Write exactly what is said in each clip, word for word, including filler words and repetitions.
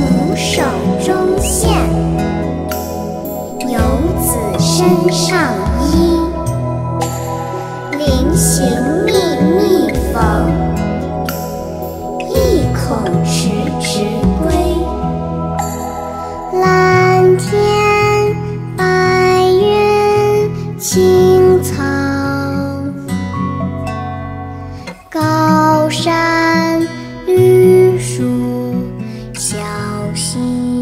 母手中线，游子身上衣。临行密密缝，意恐迟迟归。蓝天白云青草，高山绿树小溪。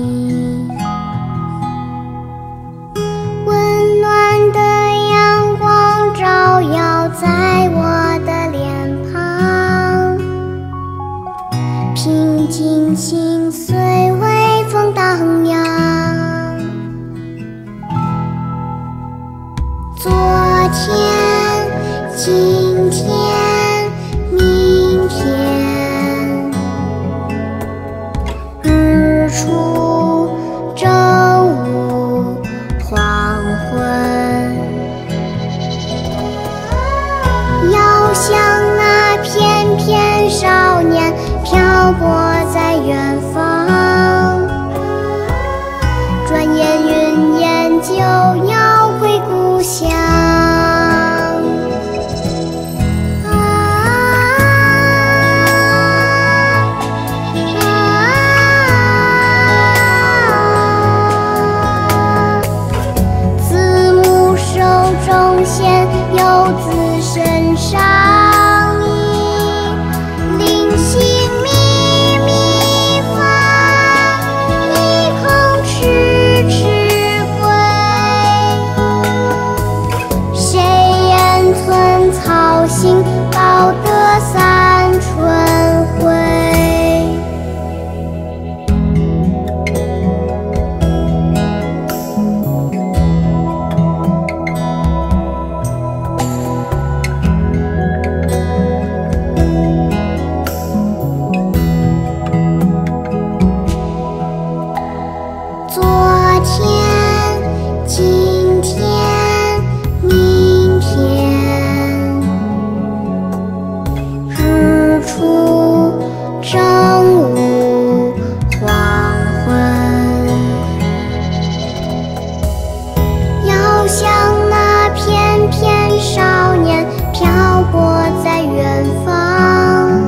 温暖的阳光照耀在我的脸庞，平静心随微风荡漾。昨天今天明天，日出正午黄昏，遥想那翩翩少年漂泊在远方，转眼云烟就要回故乡。中线游子身上衣，临行密密缝，意恐迟迟归。谁言寸草心，报得三春晖。昨天今天明天，日出正午黄昏，遥想那翩翩少年漂泊在远方，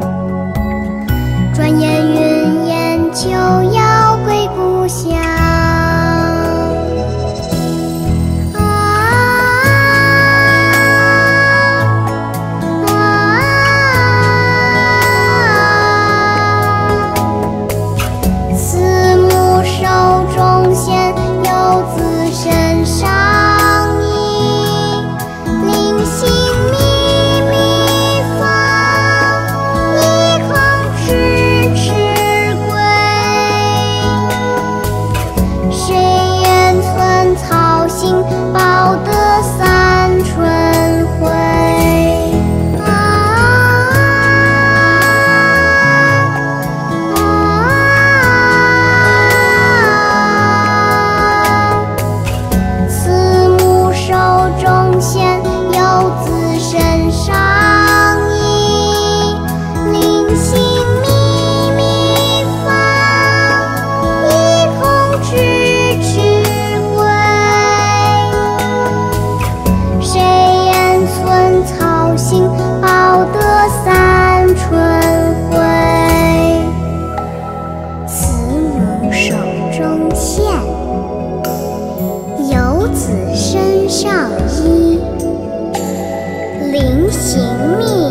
转眼云烟就要归故乡。报得三春晖。啊啊！慈母手中线，游子身上衣。临行密密缝，意恐迟迟归。谁言寸草心，报得三春晖。慈母手中线，游子身上衣。临行密